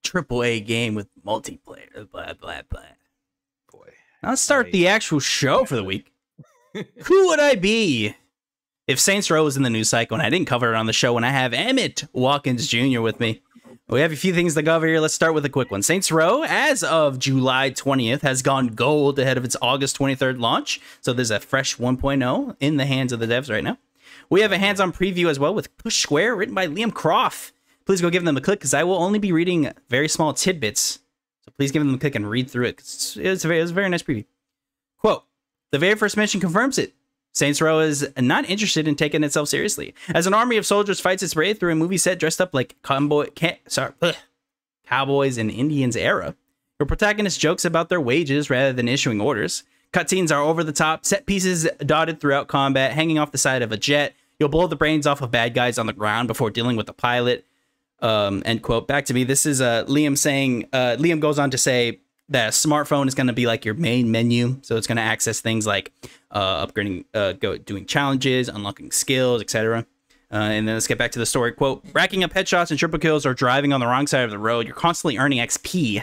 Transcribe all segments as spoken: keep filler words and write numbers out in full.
triple A game with multiplayer. Blah blah blah. Boy, now let's start I... the actual show for the week. Who would I be if Saints Row was in the news cycle and I didn't cover it on the show? When I have Emmett Watkins Junior with me. We have a few things to cover here. Let's start with a quick one. Saints Row, as of July twentieth, has gone gold ahead of its August twenty-third launch. So there's a fresh one point oh in the hands of the devs right now. We have a hands-on preview as well with Push Square, written by Liam Croft. Please go give them a click, because I will only be reading very small tidbits. So please give them a click and read through it. It's, it's, a very, it's a very nice preview. Quote, the very first mission confirms it. Saints Row is not interested in taking itself seriously. As an army of soldiers fights its way through a movie set dressed up like convoy, sorry, ugh, cowboys and Indians era, your protagonist jokes about their wages rather than issuing orders. Cutscenes are over the top, set pieces dotted throughout combat, hanging off the side of a jet. You'll blow the brains off of bad guys on the ground before dealing with the pilot. Um, end quote. Back to me. This is uh, Liam saying, uh, Liam goes on to say, that a smartphone is going to be like your main menu. So it's going to access things like uh, upgrading, uh, go, doing challenges, unlocking skills, et cetera. Uh, and then let's get back to the story. Quote, racking up headshots and triple kills or driving on the wrong side of the road. You're constantly earning X P.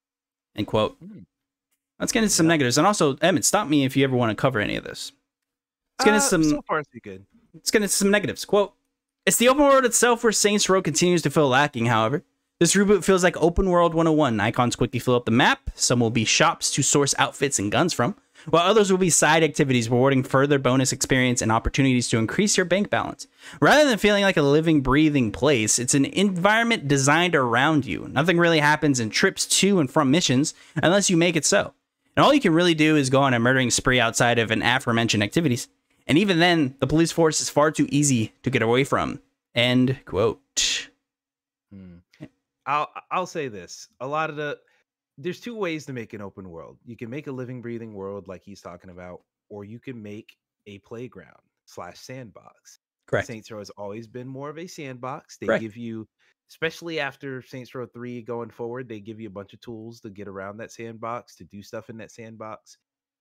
End quote. Let's get into some negatives. And also, Emmett, stop me if you ever want to cover any of this. Let's get into uh, some, so far, so good. Let's get into some negatives. Quote, it's the open world itself where Saints Row continues to feel lacking, however. This reboot feels like Open World one oh one. Icons quickly fill up the map. Some will be shops to source outfits and guns from, while others will be side activities rewarding further bonus experience and opportunities to increase your bank balance. Rather than feeling like a living, breathing place, it's an environment designed around you. Nothing really happens in trips to and from missions unless you make it so. And all you can really do is go on a murdering spree outside of an aforementioned activities. And even then, the police force is far too easy to get away from. End quote. Hmm. I'll I'll say this. A lot of the there's two ways to make an open world. You can make a living, breathing world like he's talking about, or you can make a playground slash sandbox. Correct. Saints Row has always been more of a sandbox. They Correct. give you, especially after Saints Row three going forward, they give you a bunch of tools to get around that sandbox, to do stuff in that sandbox.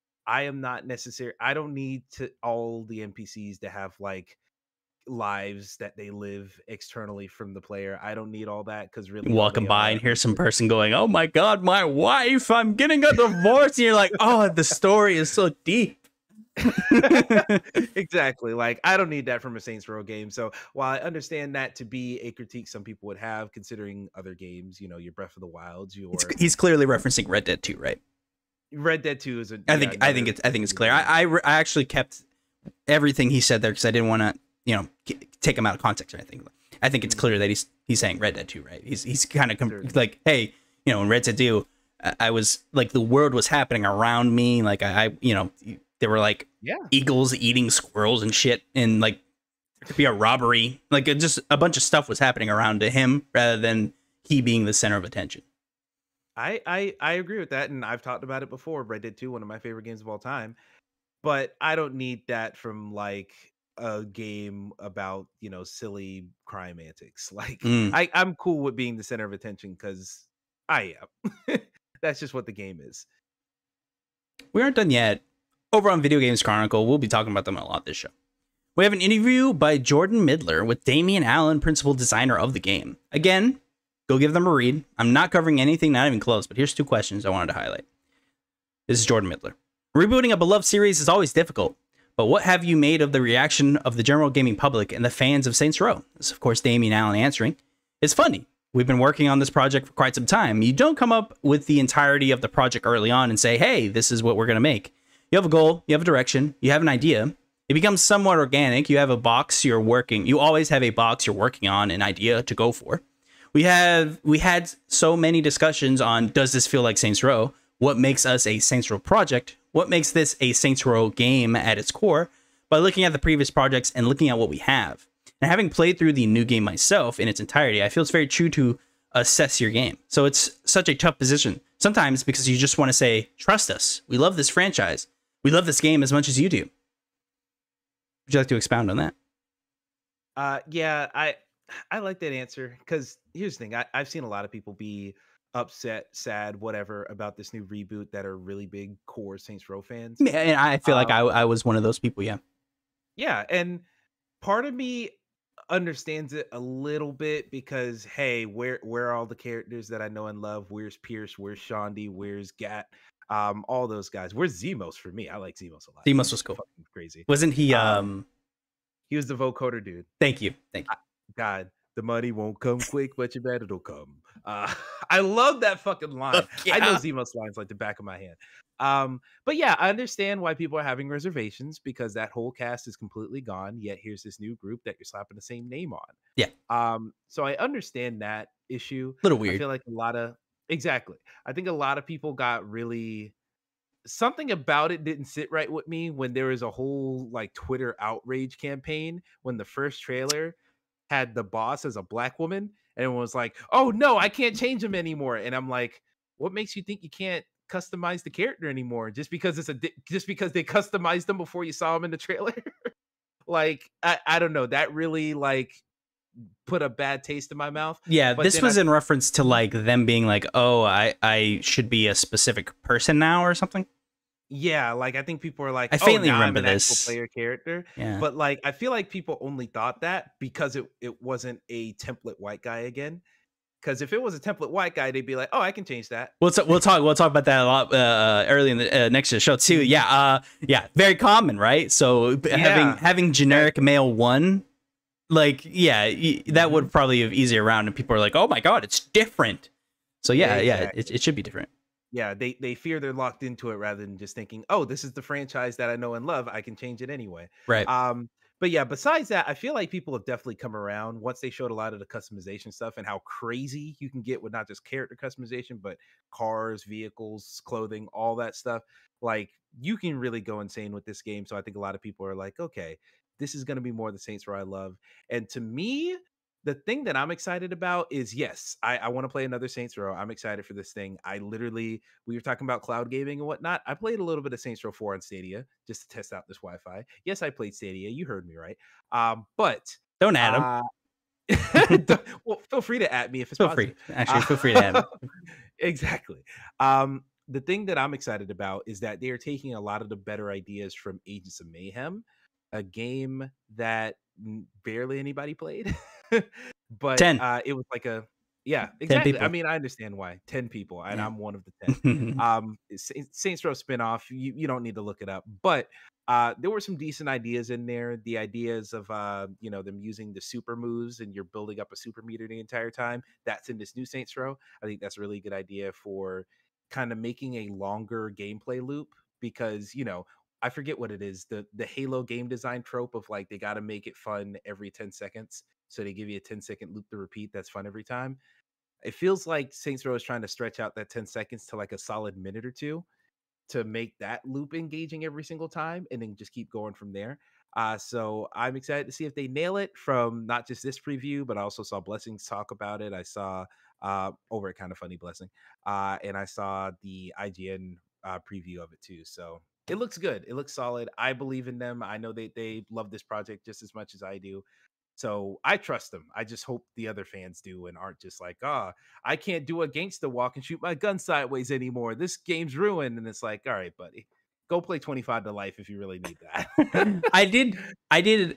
I am not necessary. I don't need to all the N P Cs to have like lives that they live externally from the player. I don't need all that, because really walking by and hear some person going, oh my god, my wife, I'm getting a divorce, and you're like, oh, the story is so deep. Exactly. Like, I don't need that from a Saints Row game. So while I understand that to be a critique some people would have, considering other games, you know, your Breath of the Wilds, your it's, he's clearly referencing Red Dead two, right? Red Dead two is a I think yeah, I think it's I think it's clear. I I, I actually kept everything he said there because I didn't want to, you know, take him out of context or anything. I think it's clear that he's he's saying Red Dead two, right? He's he's kind of sure. like, hey, you know, in Red Dead two, I, I was like, the world was happening around me. Like I, I you know, there were like yeah. eagles eating squirrels and shit, and like there could be a robbery. Like it just a bunch of stuff was happening around to him rather than he being the center of attention. I I I agree with that, and I've talked about it before. Red Dead two, one of my favorite games of all time, but I don't need that from like a game about, you know, silly crime antics. Like mm. I, I'm cool with being the center of attention because I am. That's just what the game is. We aren't done yet. Over on Video Games Chronicle, we'll be talking about them a lot this show. We have an interview by Jordan Midler with Damian Allen, principal designer of the game. Again, go give them a read. I'm not covering anything, not even close, but here's two questions I wanted to highlight. This is Jordan Midler. Rebooting a beloved series is always difficult. But what have you made of the reaction of the general gaming public and the fans of Saints Row? This is, of course, Damian Allen answering. It's funny. We've been working on this project for quite some time. You don't come up with the entirety of the project early on and say, hey, this is what we're going to make. You have a goal. You have a direction. You have an idea. It becomes somewhat organic. You have a box you're working. You always have a box you're working on, an idea to go for. We have we had so many discussions on, does this feel like Saints Row? What makes us a Saints Row project? What makes this a Saints Row game at its core? By looking at the previous projects and looking at what we have. And having played through the new game myself in its entirety, I feel it's very true to assess your game. So it's such a tough position. Sometimes because you just want to say, trust us. We love this franchise. We love this game as much as you do. Would you like to expound on that? Uh, yeah, I I like that answer, because here's the thing. I, I've seen a lot of people be upset, sad, whatever, about this new reboot that are really big core Saints Row fans. And I feel um, like I, I was one of those people, yeah. Yeah, and part of me, understands it a little bit because hey, where where are all the characters that I know and love? Where's Pierce? Where's Shondi? Where's Gat? Um, all those guys. Where's Zemos for me? I like Zemos a lot. Zemos He's was cool. fucking crazy. Wasn't he? Um, Um, he was the vocoder dude. thank you, thank you. I, God, the money won't come quick, but you bet it'll come. Uh, I love that fucking line. Oh, yeah. I know Zemos lines like the back of my hand. Um, but yeah, I understand why people are having reservations because that whole cast is completely gone. Yet here's this new group that you're slapping the same name on. Yeah. Um, so I understand that issue. Little weird. I feel like a lot of exactly. I think a lot of people got really something about it didn't sit right with me when there was a whole like Twitter outrage campaign when the first trailer had the boss as a black woman and everyone was like, oh no, I can't change him anymore. And I'm like, what makes you think you can't customize the character anymore just because it's a just because they customized them before you saw him in the trailer? Like I, I don't know, that really like put a bad taste in my mouth. Yeah, but this was I, in reference to like them being like, oh, I I should be a specific person now or something. Yeah, like I think people are like, I faintly oh, now remember I'm an this actual player character. Yeah, but like I feel like people only thought that because it it wasn't a template white guy again. Because if it was a template white guy, they'd be like, "Oh, I can change that." We'll t- we'll talk we'll talk about that a lot uh, early in the uh, next show too. Yeah, uh, yeah, very common, right? So yeah. having having generic male one, like yeah, y- that would probably have easy around, and people are like, "Oh my god, it's different." So yeah, yeah, exactly. yeah it, it should be different. Yeah, they they fear they're locked into it rather than just thinking, "Oh, this is the franchise that I know and love. I can change it anyway." Right. Um. But yeah, besides that, I feel like people have definitely come around once they showed a lot of the customization stuff and how crazy you can get with not just character customization, but cars, vehicles, clothing, all that stuff. Like you can really go insane with this game. So I think a lot of people are like, okay, this is going to be more the Saints Row I love. And to me, the thing that I'm excited about is yes, I, I want to play another Saints Row. I'm excited for this thing. I literally, we were talking about cloud gaming and whatnot. I played a little bit of Saints Row four on Stadia just to test out this Wi-Fi. Yes, I played Stadia. You heard me right. Um, but don't add them. Uh, well, feel free to at me if it's feel positive. free. Actually, feel free to add me. Exactly. Um, the thing that I'm excited about is that they are taking a lot of the better ideas from Agents of Mayhem, a game that barely anybody played. But ten. Uh, it was like a yeah, exactly. I mean, I understand why ten people, and yeah. I'm one of the ten. um, Saints Row spinoff. You you don't need to look it up, but uh, there were some decent ideas in there. The ideas of uh, you know, them using the super moves, and you're building up a super meter the entire time. That's in this new Saints Row. I think that's a really good idea for kind of making a longer gameplay loop because you know. I forget what it is. The the Halo game design trope of like they got to make it fun every ten seconds. So they give you a ten second loop to repeat. That's fun every time. It feels like Saints Row is trying to stretch out that ten seconds to like a solid minute or two to make that loop engaging every single time and then just keep going from there. Uh, so I'm excited to see if they nail it from not just this preview, but I also saw Blessings talk about it. I saw uh, over at Kind of Funny Blessing, uh, and I saw the I G N uh, preview of it too. So it looks good. It looks solid. I believe in them. I know they they love this project just as much as I do. So I trust them. I just hope the other fans do and aren't just like, ah, oh, I can't do a gangsta walk and shoot my gun sideways anymore. This game's ruined. And it's like, all right, buddy, go play twenty-five to life if you really need that. I did. I did.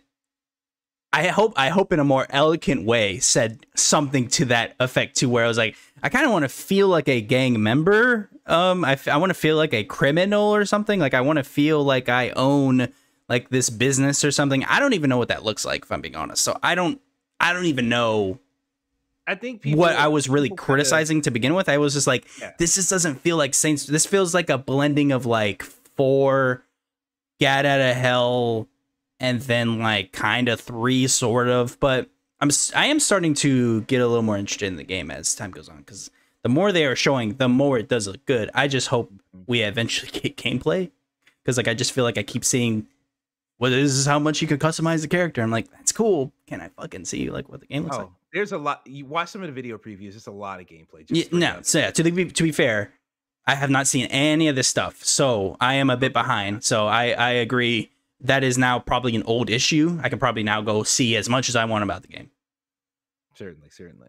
I hope I hope in a more eloquent way said something to that effect too, where I was like, I kind of want to feel like a gang member. Um, I, I want to feel like a criminal or something. Like I want to feel like I own like this business or something. I don't even know what that looks like, if I'm being honest. So I don't I don't even know I think people, what I was really criticizing kinda, to begin with. I was just like, yeah. this just doesn't feel like Saints. This feels like a blending of like four, Get Out of Hell, and then like kind of three sort of. But I'm I am starting to get a little more interested in the game as time goes on, because the more they are showing, the more it does look good. I just hope we eventually get gameplay, because like I just feel like I keep seeing, well, this is how much you could customize the character. I'm like, that's cool. Can I fucking see like what the game looks oh, like? There's a lot. You watch some of the video previews. There's a lot of gameplay. Just yeah, no, so yeah, to be to be fair, I have not seen any of this stuff, so I am a bit behind. So I I agree. That is now probably an old issue. I can probably now go see as much as I want about the game. Certainly, certainly.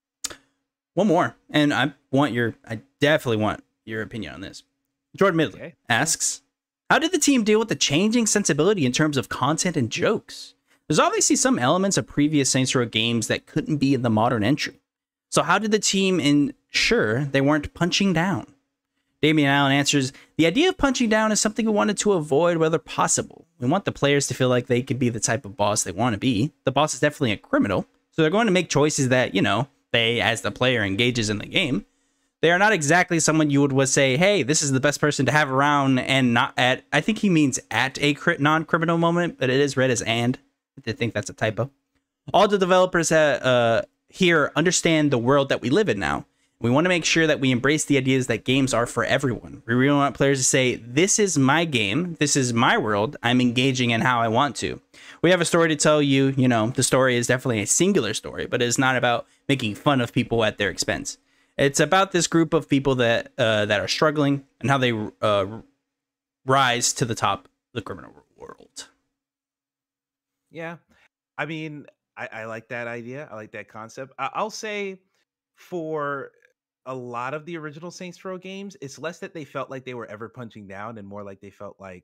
One more, and I want your, I definitely want your opinion on this. Jordan Midley okay. asks, how did the team deal with the changing sensibility in terms of content and jokes? There's obviously some elements of previous Saints Row games that couldn't be in the modern entry. So how did the team ensure they weren't punching down? Damian Allen answers, the idea of punching down is something we wanted to avoid whether possible. We want the players to feel like they could be the type of boss they want to be. The boss is definitely a criminal, so they're going to make choices that, you know, they, as the player, engages in the game. They are not exactly someone you would, would say, hey, this is the best person to have around and not at, I think he means at a non-criminal moment, but it is read as and. I think that's a typo. All the developers uh, uh, here understand the world that we live in now. We want to make sure that we embrace the ideas that games are for everyone. We really want players to say, this is my game, this is my world, I'm engaging in how I want to. We have a story to tell you, you know, the story is definitely a singular story, but it's not about making fun of people at their expense. It's about this group of people that uh, that are struggling and how they uh, rise to the top of the criminal world. Yeah, I mean, I, I like that idea. I like that concept. I, I'll say for a lot of the original Saints Row games, it's less that they felt like they were ever punching down and more like they felt like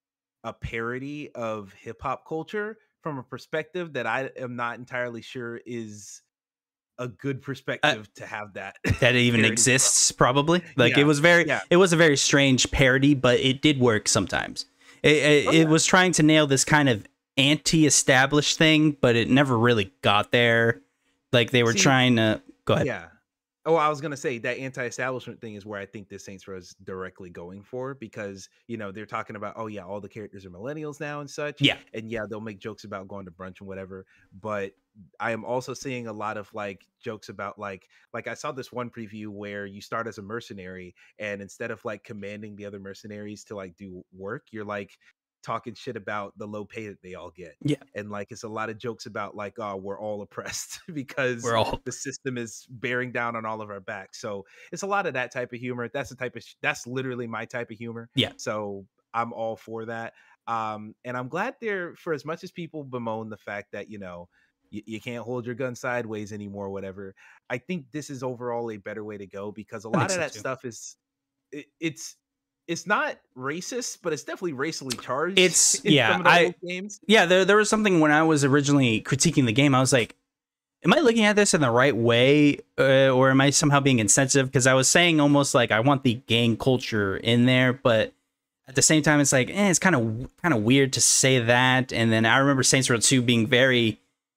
a parody of hip hop culture from a perspective that I am not entirely sure is a good perspective uh, to have that. That even exists, from. probably. Like yeah. it was very, yeah. it was a very strange parody, but it did work sometimes. It, it, oh, yeah. it was trying to nail this kind of anti-established thing, but it never really got there. Like they were See, trying to go ahead. Yeah. Oh, I was gonna say that anti-establishment thing is where I think this Saints Row is directly going for, because you know they're talking about, oh yeah, all the characters are millennials now and such. Yeah, and yeah, they'll make jokes about going to brunch and whatever. But I am also seeing a lot of like jokes about like like I saw this one preview where you start as a mercenary, and instead of like commanding the other mercenaries to like do work, you're like talking shit about the low pay that they all get. Yeah. And like it's a lot of jokes about like, oh, we're all oppressed because we're all... the system is bearing down on all of our backs. So it's a lot of that type of humor. That's the type of sh- that's literally my type of humor. Yeah. So I'm all for that. Um, and I'm glad they're, for as much as people bemoan the fact that, you know, you, you can't hold your gun sideways anymore, whatever. I think this is overall a better way to go, because a lot of that too. stuff is it, it's It's not racist, but it's definitely racially charged. It's yeah, I games. yeah. There there was something when I was originally critiquing the game. I was like, "Am I looking at this in the right way, uh, or am I somehow being insensitive?" Because I was saying almost like I want the gang culture in there, but at the same time, it's like eh, it's kind of kind of weird to say that. And then I remember Saints Row two being very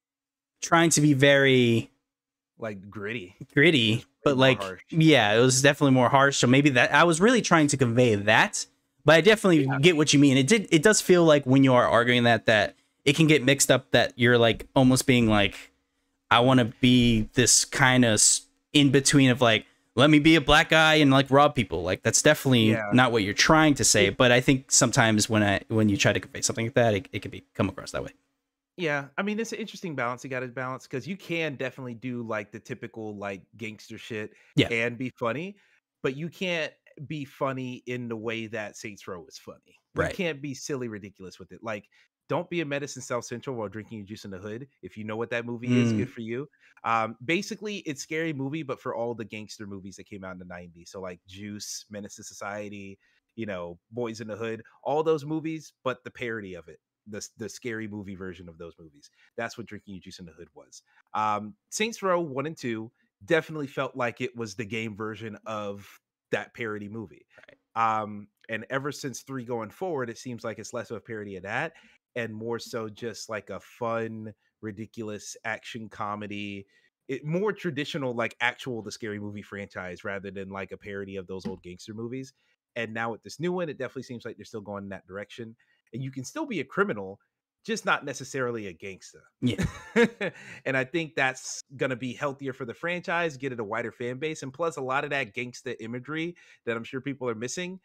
trying to be very like gritty, gritty. But like, harsh. yeah, it was definitely more harsh. So maybe that I was really trying to convey that, but I definitely yeah. get what you mean. It did. It does feel like when you are arguing that, that it can get mixed up, that you're like almost being like, I want to be this kind of in between of like, let me be a black guy and like rob people. Like that's definitely yeah. not what you're trying to say. But I think sometimes when I, when you try to convey something like that, it, it can be come across that way. Yeah, I mean, it's an interesting balance you got to balance, because you can definitely do like the typical like gangster shit yeah. and be funny, but you can't be funny in the way that Saints Row is funny. Right. You can't be silly ridiculous with it. Like, don't be a Medicine South Central while drinking your juice in the hood. If you know what that movie mm. is, good for you. Um, basically, it's Scary Movie, but for all the gangster movies that came out in the nineties. So like Juice, Menace to Society, you know, Boys in the Hood, all those movies, but the parody of it. The, the Scary Movie version of those movies. That's what Drinking Your Juice in the Hood was. Um, Saints Row one and two definitely felt like it was the game version of that parody movie. Right. Um, and ever since three going forward, it seems like it's less of a parody of that and more so just like a fun, ridiculous action comedy. It more traditional, like actual the Scary Movie franchise rather than like a parody of those old gangster movies. And now with this new one, it definitely seems like they're still going in that direction. And you can still be a criminal, just not necessarily a gangster. Yeah. And I think that's going to be healthier for the franchise, get it a wider fan base. And plus, a lot of that gangster imagery that I'm sure people are missing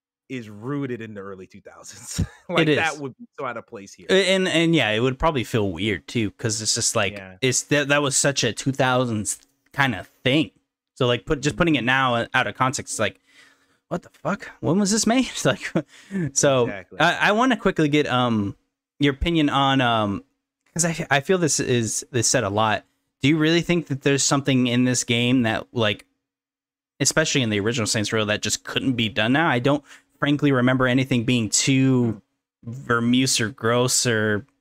is rooted in the early two thousands. Like that would be so out of place here. And and yeah, it would probably feel weird too, because it's just like yeah. it's that that was such a two thousands kind of thing. So like put just putting it now out of context, it's like, what the fuck? When was this made? Like, so exactly. I, I want to quickly get um your opinion on um because I I feel this is this said a lot. Do you really think that there's something in this game that like, especially in the original Saints Row, that just couldn't be done now? I don't frankly remember anything being too vermouth or gross or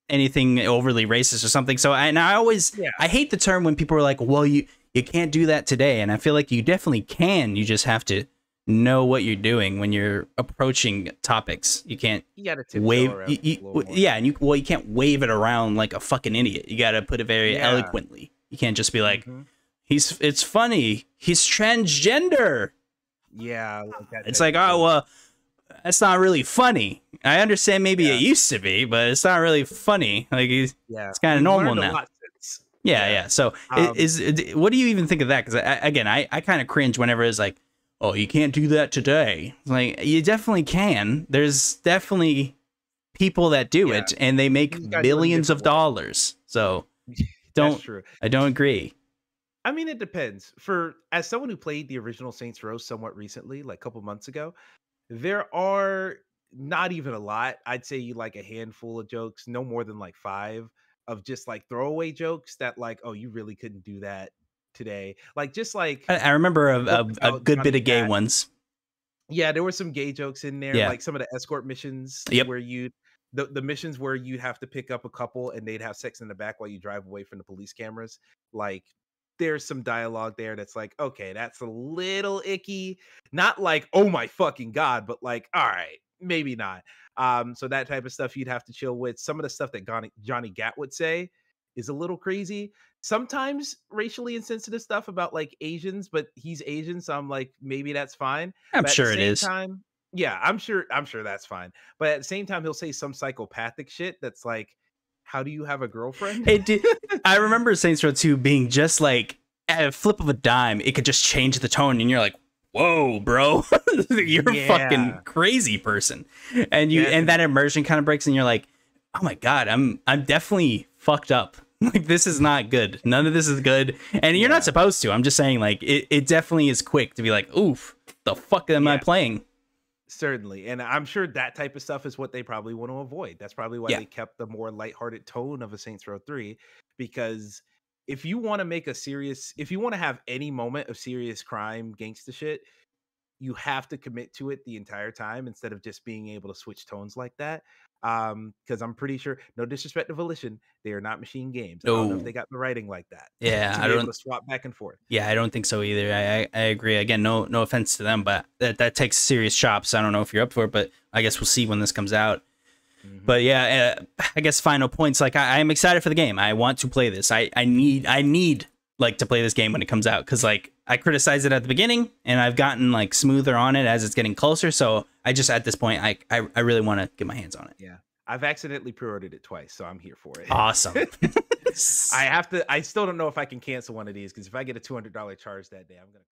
anything overly racist or something. So I, and I always Yeah. I hate the term when people are like, well, you you can't do that today, and I feel like you definitely can. You just have to know what you're doing when you're approaching topics. You can't You got to wave around you, it a you, little more. yeah, and you well you can't wave it around like a fucking idiot. You got to put it very Yeah. eloquently. You can't just be like, Mhm. he's it's funny, he's transgender. Yeah, like that It's type like, of oh thing. well, that's not really funny. I understand maybe Yeah. it used to be, but it's not really funny. Like he's Yeah, it's kind of we've normal learned a now. lot since. Yeah, yeah. Yeah. So Um, is, is what do you even think of that? Because again, I I kind of cringe whenever it's like, oh, you can't do that today. It's like you definitely can. There's definitely people that do Yeah. it, and they make You just gotta do it in billions of different ways. dollars. So That's don't true. I don't agree. I mean, it depends. For as someone who played the original Saints Row somewhat recently, like a couple months ago, there are not even a lot. I'd say you like a handful of jokes, no more than like five of just like throwaway jokes that like, oh, you really couldn't do that today. Like just like I, I remember a, jokes a, a about good bit Johnny of gay Gat. ones. Yeah, there were some gay jokes in there, Yeah. like some of the escort missions Yep. where you the, the missions where you'd have to pick up a couple and they'd have sex in the back while you drive away from the police cameras. Like there's some dialogue there that's like, okay, that's a little icky. Not like, oh my fucking God, but like, all right, maybe not. Um, so that type of stuff you'd have to chill with. Some of the stuff that Johnny, Johnny Gat would say is a little crazy. Sometimes racially insensitive stuff about like Asians, but he's Asian, so I'm like, maybe that's fine. I'm But at the sure it same is. time, yeah, I'm sure I'm sure that's fine. But at the same time, he'll say some psychopathic shit that's like, how do you have a girlfriend? It did. I remember Saints Row two being just like at a flip of a dime, it could just change the tone, and you're like, "Whoa, bro, you're a Yeah. fucking crazy person." And you and that immersion kind of breaks, and you're like, "Oh my god, I'm I'm definitely fucked up. Like this is not good. None of this is good." And you're Yeah. not supposed to. I'm just saying, like it, it definitely is quick to be like, "Oof, the fuck am I Yeah. playing?" Certainly. And I'm sure that type of stuff is what they probably want to avoid. That's probably why Yeah. they kept the more lighthearted tone of a Saints Row three. Because if you want to make a serious, if you want to have any moment of serious crime, gangsta shit, you have to commit to it the entire time instead of just being able to switch tones like that. Um, because I'm pretty sure, no disrespect to Volition, they are not machine games. I don't know if No. they got the writing like that. Yeah, to I be able don't- to swap back and forth. Yeah, I don't think so either. I, I I agree. Again, no no offense to them, but that that takes serious chops. I don't know if you're up for it, but I guess we'll see when this comes out. Mhm. But yeah, uh, I guess final points. Like I, I'm excited for the game. I want to play this. I I need I need like to play this game when it comes out because like I criticized it at the beginning and I've gotten like smoother on it as it's getting closer. So I just at this point I I, I really want to get my hands on it. Yeah. I've accidentally pre-ordered it twice, so I'm here for it. Awesome. I have to. I still don't know if I can cancel one of these because if I get a two hundred dollar charge that day, I'm gonna.